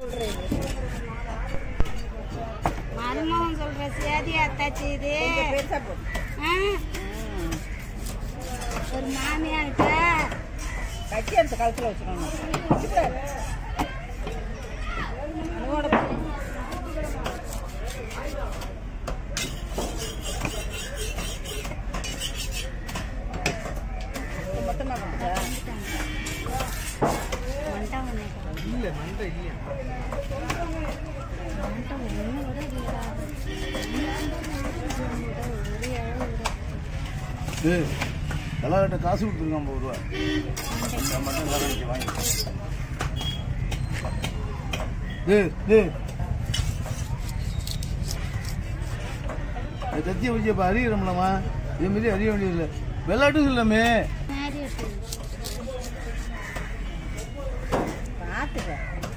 மருமகன் சொல்ற சேதி அத்தாச்சி இது ஒரு மாமியார்கிட்ட கட்டி எடுத்து கழுத்துல வச்சுக்கணும். எல்லார்கிட்ட காசு கொடுத்துருக்கான் 50 ரூபா மட்டும் எல்லாரும் வாங்கி கத்திய வச்சு இப்போ அறிகிறோம்லம்மா இதே மாரி அறிய வேண்டியதில்லை விளையாட்டு இல்லாமே பார்த்துக்க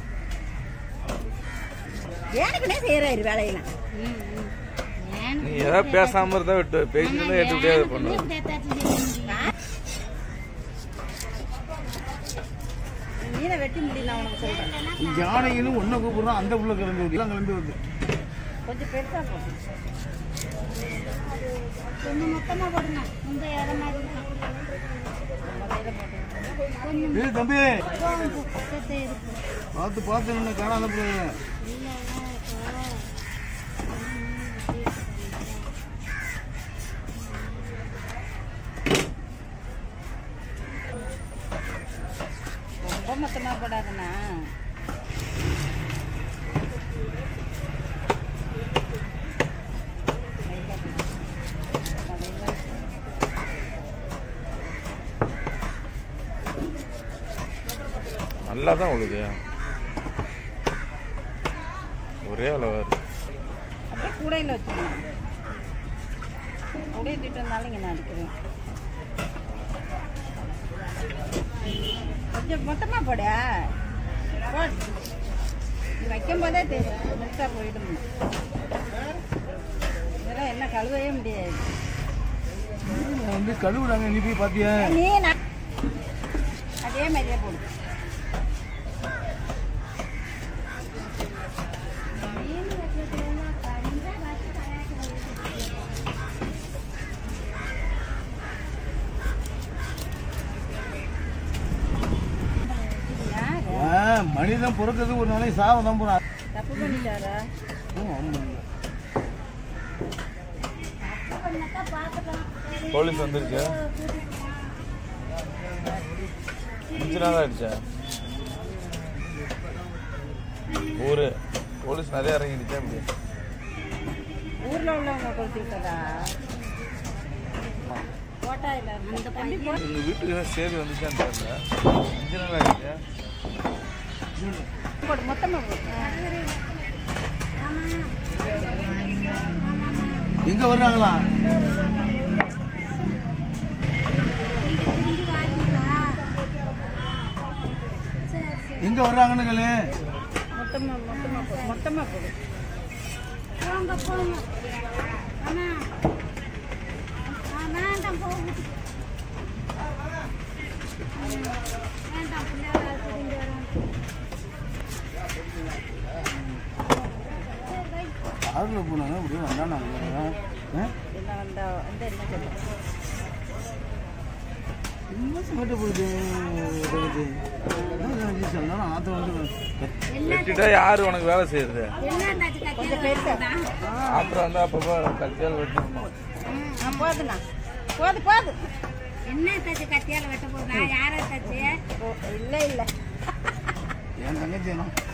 எனக்குனே செய்யறாரு வேலையெல்லாம். நீ ஏதாவது பேசாம இருந்தா விட்டு பேசினா ஏற்று முடியாது பண்ணு. மீனை வெட்டி முடியல உனக்கு சொல்றேன். யானைகளும் ஒன்ன கூப்பிடுறோம் அந்த புள்ள கிளம்பி எல்லாம் கிளம்பி வருது. கொஞ்சம் பெருசா போடணும். கொஞ்சம் மொத்தமா போடணும். இந்த இலை மாதிரி தம்பி பார்த்து பார்த்து என்ன காணாத போடுங்க. ரொம்ப மொத்தமா போடாதுண்ணா. நல்லா தான் உழுது ஒரே அளவா இருக்கு. அப்படியே கூடையில் வச்சுக்கணும். கூடையை திட்டு இருந்தாலும் இங்கே நான் அடிக்கிறேன். கொஞ்சம் மொத்தமாக போட வைக்கும் போதே தெரியும் மிக்ஸாக போயிடும். இதெல்லாம் என்ன கழுவவே முடியாது. வந்து கழுவுறாங்க நீ போய் பார்த்தியா? நீ அதே மாதிரியே போடு. மனிதன் பிறக்கிறது ஒரு நாளைக்கு சாவம் தான் போறான். தப்பு பண்ணிட்டாரா? போலீஸ் வந்துருச்சு. 5 நாள் ஆயிடுச்சா? ஊரு போலீஸ் நிறைய இறங்கிடுச்சா? இப்படி ஊர்ல உள்ளவங்க கொடுத்து விட்டதா? போட்டா இல்ல எங்க வீட்டுக்கு சேவை வந்துச்சான்னு தெரியல. 5 நாள் ஆயிடுச்சா? மொத்தமா எங்க வர்றாங்களா? எங்க வர்றாங்கன்னு கேளு. மொத்தமா மொத்தமா மொத்தமா போடு. போங்க போங்க. அண்ணா வேண்டாம் போங்க. வேண்டாம் பிள்ளைங்க திரும்பி வரோம். ஆறுல போனாங்க அப்படியே வந்தாங்க. என்ன வந்தா வந்து என்ன சொல்லுங்க? சிமெண்ட் போயிட்டு சொன்னாலும் ஆத்த வந்து வெட்டிட்டா யாரு உனக்கு வேலை செய்யறது? கொஞ்சம் பெருசா அப்புறம் வந்து அப்பப்போ கத்தியால் வெட்டணும். போதுண்ணா போது போது. என்ன தச்சு கத்தியால வெட்ட போகுதா? யாரை தச்சு? இல்ல இல்ல என் தங்கச்சி